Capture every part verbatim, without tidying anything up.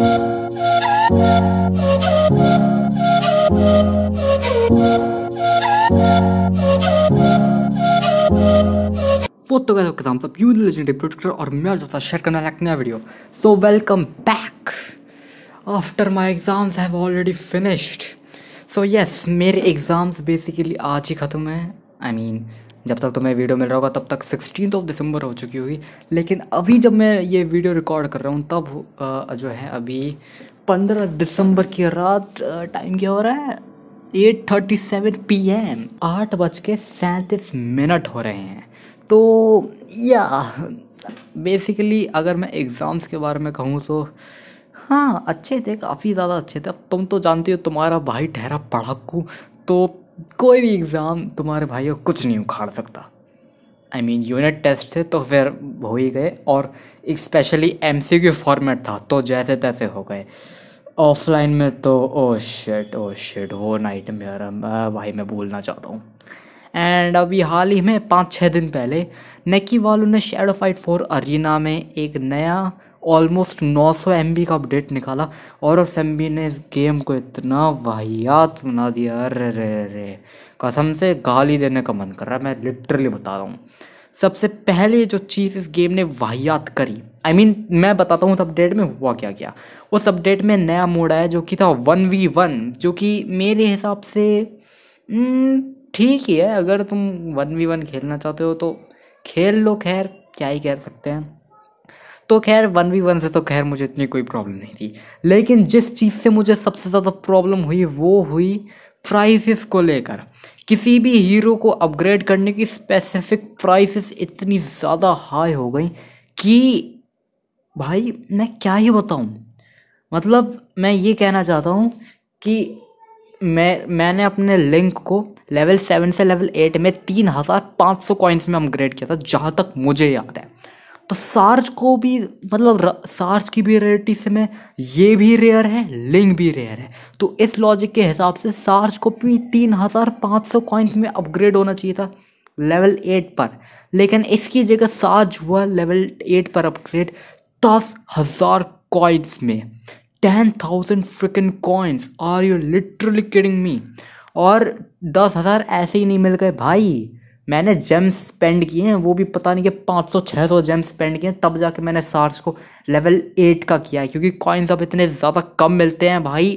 वो तो कहते एग्जाम सब यू लेजेंडरी प्रोटेक्टर और मैं आज आपका शेयर करने वाला एक नया video. So welcome back after my exams have already finished. So yes, मेरे एग्ज़ाम्स बेसिकली आज ही ख़त्म है। आई मीन जब तक तुम्हें वीडियो मिल रहा होगा तब तक सिक्सटीन ऑफ दिसंबर हो चुकी होगी, लेकिन अभी जब मैं ये वीडियो रिकॉर्ड कर रहा हूँ तब आ, जो है अभी पंद्रह दिसंबर की रात, टाइम क्या हो रहा है eight thirty seven P M, आठ बज के सैंतीस मिनट हो रहे हैं। तो या बेसिकली अगर मैं एग्ज़ाम्स के बारे में कहूँ तो हाँ अच्छे थे, काफ़ी ज़्यादा अच्छे थे। अब तुम तो जानती हो तुम्हारा भाई ठहरा पढ़ाकू, तो कोई भी एग्ज़ाम तुम्हारे भाई को कुछ नहीं उखाड़ सकता। आई मीन यूनिट टेस्ट थे तो फिर हो ही गए, और स्पेशली एमसीक्यू फॉर्मेट था तो जैसे तैसे हो गए। ऑफलाइन में तो ओ शिट ओ शिट वो नाइट मेरा भाई मैं भूलना चाहता हूँ। एंड अभी हाल ही में पाँच छः दिन पहले नेकी वालों ने शैडो फाइट फोर अरीना में एक नया ऑलमोस्ट नौ सौ एम बी का अपडेट निकाला, और उस एम बी ने इस गेम को इतना वाहियात बना दिया, अरे रे रे कसम से गाली देने का मन कर रहा है, मैं लिटरली बता रहा हूँ। सबसे पहले जो चीज़ इस गेम ने वाहियात करी, आई I मीन mean, मैं बताता हूँ उस अपडेट में हुआ क्या क्या। उस अपडेट में नया मोड आया जो कि था वन वी वन, जो कि मेरे हिसाब से ठीक ही है। अगर तुम वन वी वन खेलना चाहते हो तो खेल लो, खैर क्या ही कह सकते हैं। तो खैर वन वी वन से तो खैर मुझे इतनी कोई प्रॉब्लम नहीं थी, लेकिन जिस चीज़ से मुझे सबसे ज़्यादा प्रॉब्लम हुई वो हुई प्राइसेस को लेकर। किसी भी हीरो को अपग्रेड करने की स्पेसिफिक प्राइसेस इतनी ज़्यादा हाई हो गई कि भाई मैं क्या ही बताऊं। मतलब मैं ये कहना चाहता हूं कि मैं मैंने अपने लिंक को लेवल सेवन से लेवल एट में तीन हज़ार पाँच सौ कॉइन्स में अपग्रेड किया था जहाँ तक मुझे याद है। तो सार्ज को भी, मतलब सार्ज की भी रेयरिटी से में ये भी रेयर है, लिंक भी रेयर है, तो इस लॉजिक के हिसाब से सार्ज को भी तीन हज़ार पाँच सौ कॉइन्स में अपग्रेड होना चाहिए था लेवल एट पर, लेकिन इसकी जगह सार्ज हुआ लेवल एट पर अपग्रेड दस हज़ार कॉइन्स में। Ten thousand frickin coins, are you literally kidding me. और दस हज़ार ऐसे ही नहीं मिल गए भाई, मैंने जेम्स स्पेंड किए हैं, वो भी पता नहीं कि पाँच सौ छः सौ जेम्स स्पेंड किए हैं, तब जाके मैंने सार्स को लेवल एट का किया है, क्योंकि कॉइन्स अब इतने ज़्यादा कम मिलते हैं भाई।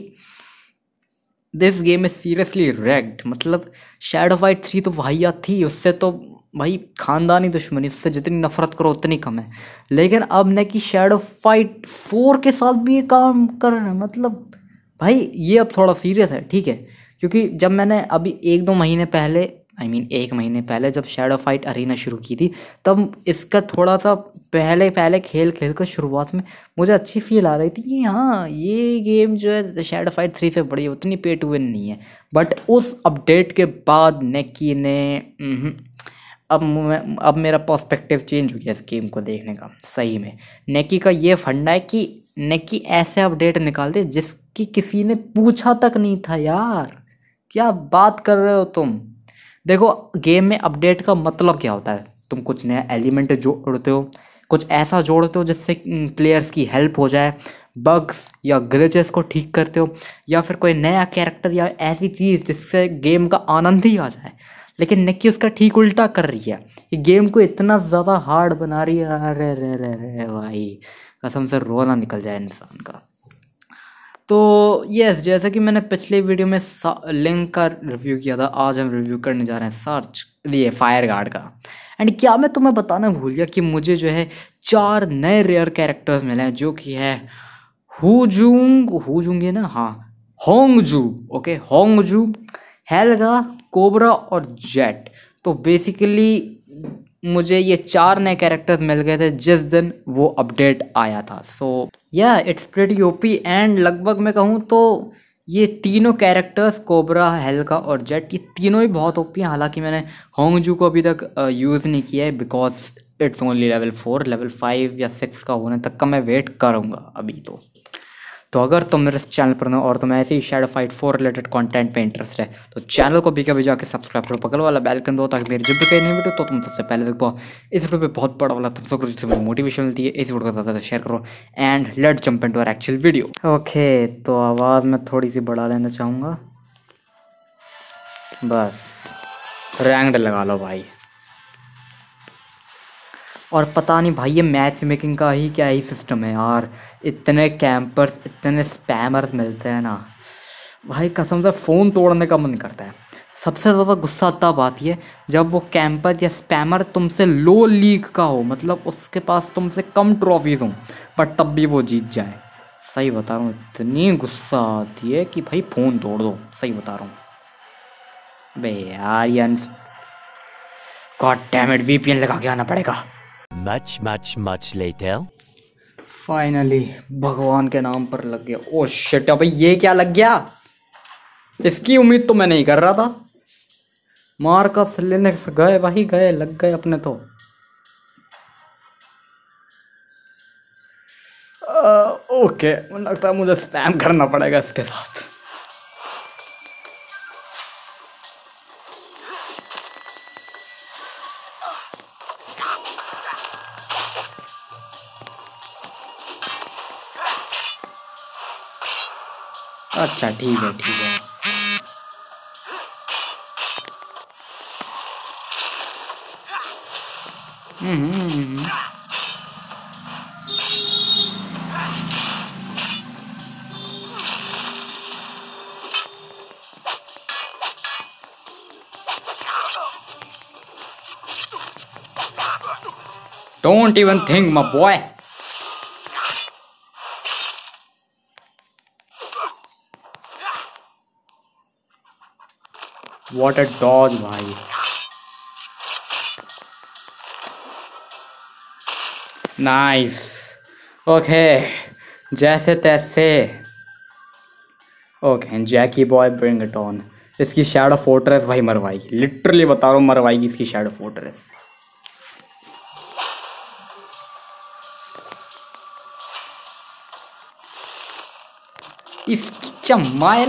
This game is seriously rigged. मतलब शैडो फाइट थ्री तो वाहियात थी, उससे तो भाई खानदानी दुश्मनी, उससे जितनी नफरत करो उतनी कम है, लेकिन अब ने कि शैडो फाइट फोर के साथ भी ये काम कर रहे हैं। मतलब भाई ये अब थोड़ा सीरियस है, ठीक है, क्योंकि जब मैंने अभी एक दो महीने पहले आई I मीन mean, एक महीने पहले जब शैडो फाइट अरीना शुरू की थी, तब इसका थोड़ा सा पहले पहले खेल खेल कर शुरुआत में मुझे अच्छी फील आ रही थी कि हाँ ये गेम जो है शैडो फाइट थ्री से बड़ी, उतनी पे टू विन नहीं है। बट उस अपडेट के बाद नेकी ने अब अब मेरा पर्सपेक्टिव चेंज हो गया इस गेम को देखने का। सही में नेकी का ये फंडा है कि नेकी ऐसे अपडेट निकाल दे जिसकी किसी ने पूछा तक नहीं था। यार क्या बात कर रहे हो तुम। देखो गेम में अपडेट का मतलब क्या होता है, तुम कुछ नया एलिमेंट जोड़ते हो, कुछ ऐसा जोड़ते हो जिससे प्लेयर्स की हेल्प हो जाए, बग्स या ग्लिचेस को ठीक करते हो, या फिर कोई नया कैरेक्टर या ऐसी चीज़ जिससे गेम का आनंद ही आ जाए। लेकिन नेकी उसका ठीक उल्टा कर रही है, ये गेम को इतना ज़्यादा हार्ड बना रही है, अरे रे रे रे भाई कसम से रोना निकल जाए इंसान का। तो यस, जैसा कि मैंने पिछले वीडियो में लिंक का रिव्यू किया था, आज हम रिव्यू करने जा रहे हैं सार्च ये फायर गार्ड का। एंड क्या मैं तुम्हें बताना भूल गया कि मुझे जो है चार नए रेयर कैरेक्टर्स मिले हैं, जो कि है हुजूंग हुजूंग है ना, हाँ Hongju, okay Hongju, Helga, Cobra और जेट। तो बेसिकली मुझे ये चार नए कैरेक्टर्स मिल गए थे जिस दिन वो अपडेट आया था। सो या इट्स प्रीटी ओपी। एंड लगभग मैं कहूँ तो ये तीनों कैरेक्टर्स कोबरा, हेल्गा और जेट, ये तीनों ही बहुत ओपी हैं। हालांकि मैंने होंगजू को अभी तक यूज़ नहीं किया है because it's only level four, level five या सिक्स का होने तक का मैं वेट करूँगा अभी तो। तो अगर तुम मेरे चैनल पर हो और तुम्हें ऐसे ही shadow fight four related content पे इंटरेस्ट है तो चैनल को भी कभी जाके सब्सक्राइब करो, बगल वाला बेल आइकन दो ताकि मेरी जब भी कहीं नहीं वीडियो तो तुम सबसे पहले देख पाओ। इस वीडियो पे बहुत बड़ा वाला थम्स अप करो जिससे मुझे मोटिवेशन मिलती है। इस वीडियो को ज़्यादा ज़्यादा शेयर करो and let jump into our actual video. Okay, तो आवाज़ मैं थोड़ी सी बढ़ा लेना चाहूँगा, बस रैंक्ड लगा लो भाई। और पता नहीं भाई ये मैच मेकिंग का ही क्या ही सिस्टम है यार, इतने कैंपर्स इतने स्पैमर्स मिलते हैं ना भाई, कसम से फ़ोन तोड़ने का मन करता है। सबसे ज़्यादा गुस्सा तब आती है जब वो कैंपर या स्पैमर तुमसे लो लीग का हो, मतलब उसके पास तुमसे कम ट्रॉफीज़ हों बट तब भी वो जीत जाए। सही बता रहा हूँ, इतनी गुस्सा आती है कि भाई फ़ोन तोड़ दो, सही बता रहा हूँ। बे यार यार गॉड डैम इट, वीपीएन लगा के आना पड़ेगा। Much, much, much later. Finally भगवान के नाम पर लग गया। ओ शिट, अबे ये क्या लग गया? इसकी उम्मीद तो मैं नहीं कर रहा था। मार्कस लिनक्स गए भाई, गए, लग गए अपने तो। आ, ओके, मुझे लगता है मुझे स्पैम करना पड़ेगा इसके साथ। अच्छा ठीक है ठीक है। Hmm don't even think my boy. What a dodge भाई। नाइस, ओके, जैसे तैसे। Okay Jackie boy bring it on. इसकी शैडो फोर्ट्रेस भाई मरवाएगी, लिटरली बता रहा हूँ मरवाएगी इसकी शैडो फोर्ट्रेस। इसकी चमाइल।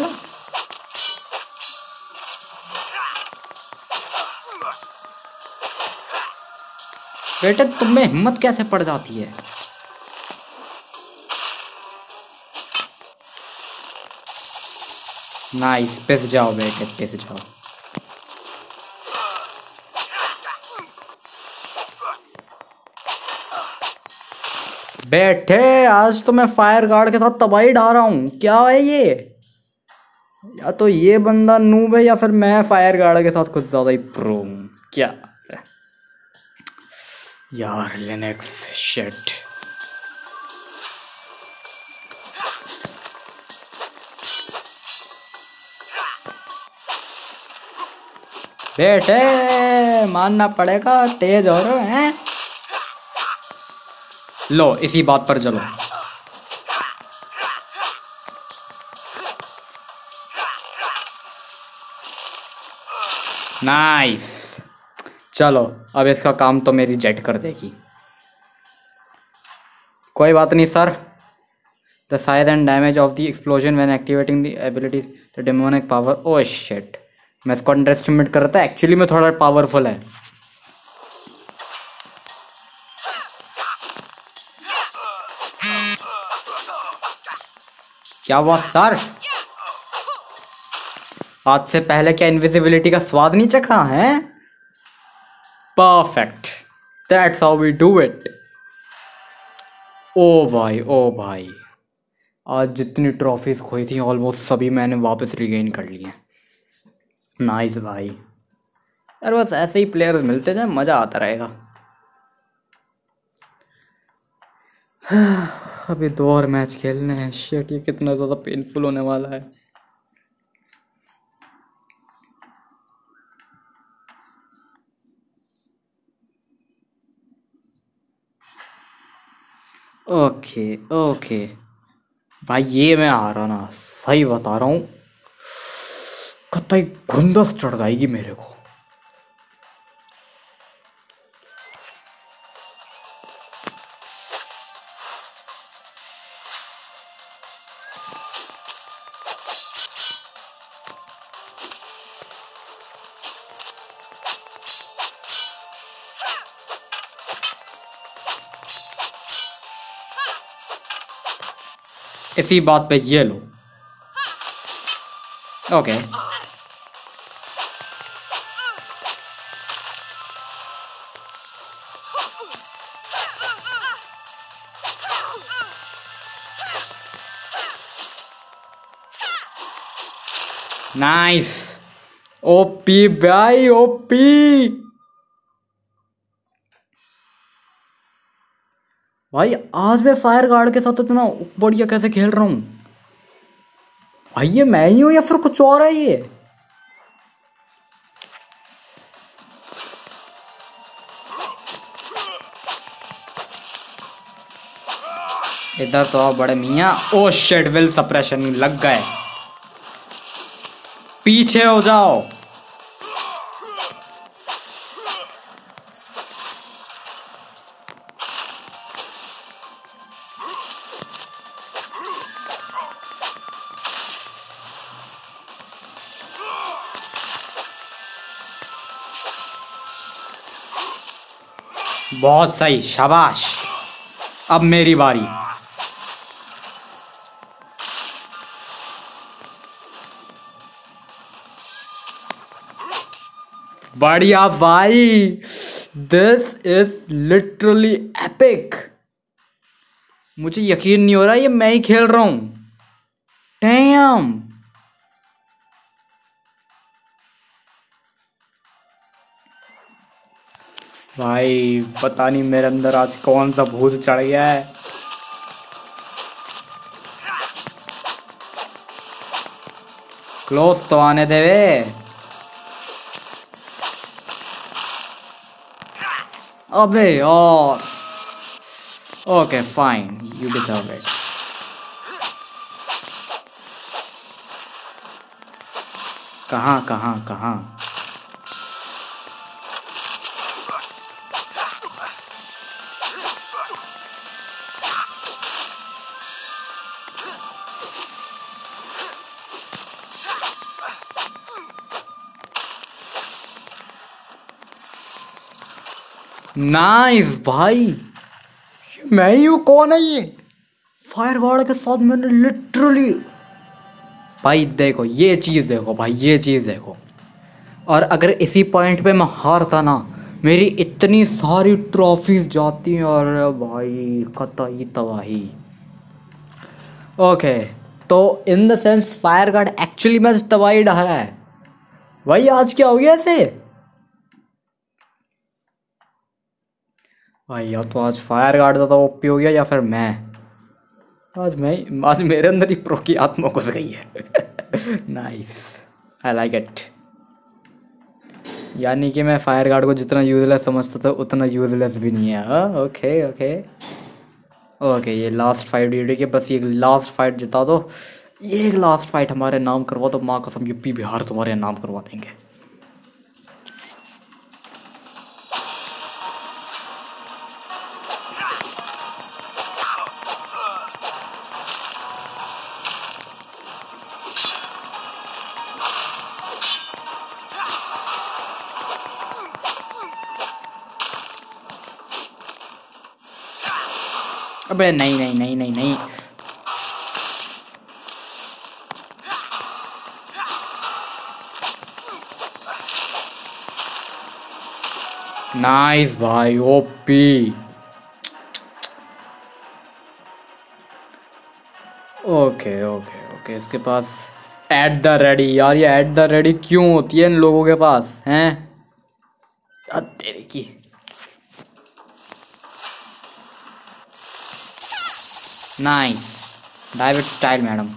बेटे तुम्हें हिम्मत कैसे पड़ जाती है? नाइस, पिस जाओ बेटे, पिस जाओ। बेटे आज तो मैं फायर गार्ड के साथ तबाही डाल रहा हूँ, क्या है ये? या तो ये बंदा नूब है या फिर मैं फायर गार्ड के साथ कुछ ज्यादा ही प्रो हूँ, क्या है? यार लिनक्स शिट। बेटे मानना पड़ेगा, तेज हो रहे हैं। लो इसी बात पर चलो। नाइस, चलो अब इसका काम तो मेरी जेट कर देगी। कोई बात नहीं sir. The size and damage of the explosion when activating the abilities the demonic power. Oh shit, मैं इसको अंडर एस्टिमेट कर रहा था, एक्चुअली में थोड़ा पावरफुल है। क्या हुआ सर? आज से पहले क्या इनविजिबिलिटी का स्वाद नहीं चखा है? Perfect, that's how we do it. ओ भाई ओ भाई, आज जितनी ट्रॉफीज खोई थी ऑलमोस्ट सभी मैंने वापस रिगेन कर लिए। नाइस भाई, यार बस ऐसे ही प्लेयर्स मिलते जाए, मज़ा आता रहेगा। अभी दो और मैच खेलने हैं। शिट, ये कितना ज़्यादा पेनफुल होने वाला है। ओके ओके भाई, ये मैं आ रहा ना, सही बता रहा हूँ, कतई घुंदस चढ़ जाएगी मेरे को। इसी बात पे ये लो। Okay nice. ओपी भाई ओपी। भाई आज मैं फायर गार्ड के साथ इतना बढ़िया कैसे खेल रहा हूं भाई? ये मैं ही हूं या फिर कुछ और है ये? इधर तो आप बड़े मियाँ। ओ शिट, विल सप्रेशन लग गए। पीछे हो जाओ। बहुत सही, शाबाश। अब मेरी बारी। बढ़िया भाई, दिस इज लिटरली एपिक। मुझे यकीन नहीं हो रहा ये मैं ही खेल रहा हूं। डैम भाई, पता नहीं मेरे अंदर आज कौन सा भूत चढ़ गया है। क्लोज तो आने दे वे। अबे यार। Okay fine, you deserve it. कहाँ कहाँ कहाँ? नाइस भाई, मैं ही हूँ। कौन है ये? फायर गार्ड के साथ मैंने लिटरली। भाई देखो ये चीज़ देखो, भाई ये चीज़ देखो। और अगर इसी पॉइंट पे मैं हारता ना, मेरी इतनी सारी ट्रॉफीज जाती। और भाई कतई तबाही। ओके, तो in the sense fire guard actually match तबाही डहा है। भाई आज क्या हो गया ऐसे? भाई या तो आज फायर गार्ड ज़्यादा ओपी हो गया या फिर मैं। आज मैं आज मेरे अंदर ही प्रो की आत्मा घुस गई है। Nice, I like it. यानी कि मैं फायर गार्ड को जितना यूजलेस समझता था उतना यूजलेस भी नहीं है। ओके ओके ओके, ये लास्ट फाइट ड्यूटी के, बस ये लास्ट फाइट जिता दो। ये एक लास्ट फाइट हमारे नाम करवा दो, माँ कसम यूपी बिहार तुम्हारे नाम करवा देंगे। अबे नहीं नहीं नहीं नहीं नहीं। नाइस भाई, ओपी। ओके ओके ओके, इसके पास एट द रेडी। यार ये एट द रेडी क्यों होती है इन लोगों के पास हैं? तेरे की nice, dive it style madam.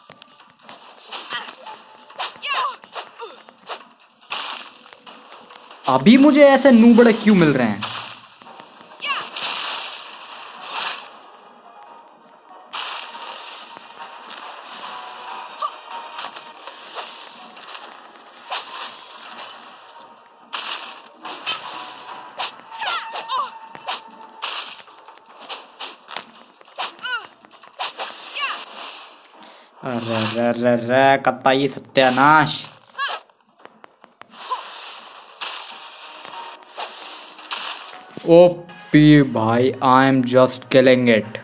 अभी मुझे ऐसे नूबड़े क्यों मिल रहे हैं? अरे रे रे रे कत्ताई सत्यानाश। ओपी भाई, I am just killing it.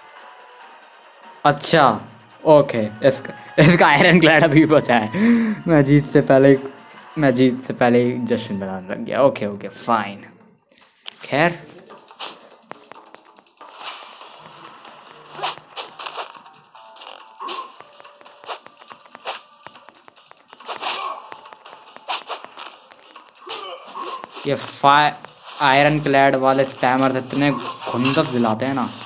अच्छा ओके, इसका इसका आयरन क्लैड अभी बचा है। मैं जीत से पहले मैं जीत से पहले ही जश्न बनाने लग गया। Okay okay fine. खैर ये फायर आयरन क्लैड वाले स्पैमर इतने खुंदस दिलाते हैं ना।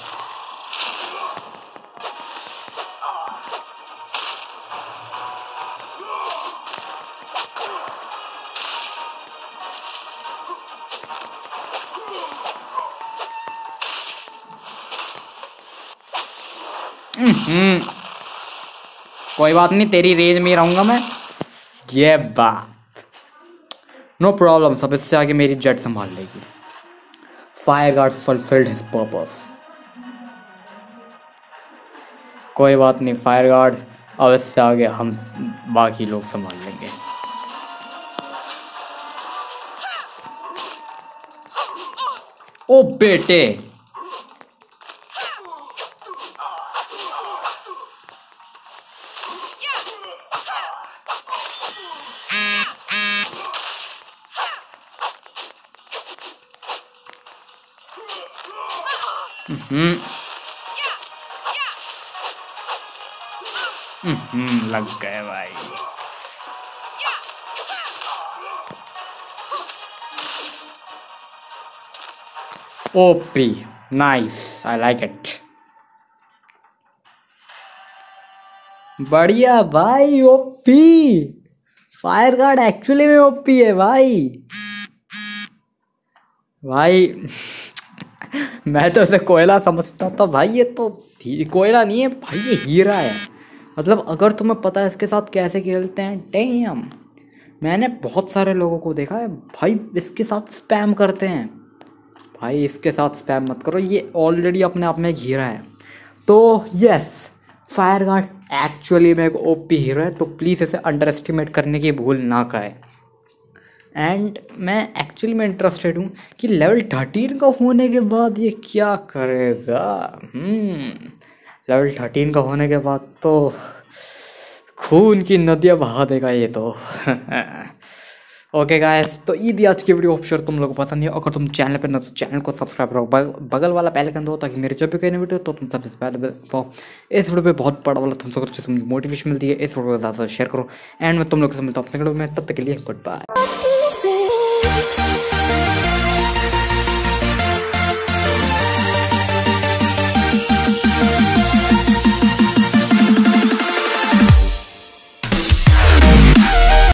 हम्म कोई बात नहीं, तेरी रेंज में रहूंगा मैं। ये बात नो प्रॉब्लम, सब इससे आगे मेरी जेट संभाल लेगी। Fire guard fulfilled his purpose. कोई बात नहीं फायर गार्ड, अब इससे आगे हम बाकी लोग संभाल लेंगे। ओ बेटे, हम्म हम्म लग गए भाई। OP nice, I like it. बढ़िया भाई, ओपी। फायर गार्ड एक्चुअली में ओपी है भाई। भाई मैं तो इसे कोयला समझता था भाई, ये तो कोयला नहीं है भाई, ये हीरा है। मतलब अगर तुम्हें पता है इसके साथ कैसे खेलते हैं, डैम। मैंने बहुत सारे लोगों को देखा है भाई इसके साथ स्पैम करते हैं। भाई इसके साथ स्पैम मत करो, ये ऑलरेडी अपने आप में एक हीरा है। तो यस, फायर गार्ड एक्चुअली में एक ओपी हीरो है, तो प्लीज़ इसे अंडर एस्टिमेट करने की भूल ना करें। एंड मैं एक्चुअली में इंटरेस्टेड हूँ कि लेवल थर्टीन का होने के बाद ये क्या करेगा। लेवल थर्टीन का होने के बाद तो खून की नदियाँ बहा देगा ये तो। ओके गाइस, तो ये थी आज की वीडियो। होप श्योर तुम लोगों को पसंद है। अगर तुम चैनल पर ना तो चैनल को सब्सक्राइब करो, बगल वाला बेल आइकन दो ताकि मेरे जब भी कोई वीडियो तो तुम सबसे पहले पाओ। इस वीडियो पे बहुत बड़ा वाला तुम सबको मोटिवेशन मिलती है, इस वीडियो को ज़्यादा शेयर करो। एंड मैं तुम लोग से मिलता हूँ अपने वीडियो में, तब तक के लिए गुड बाय।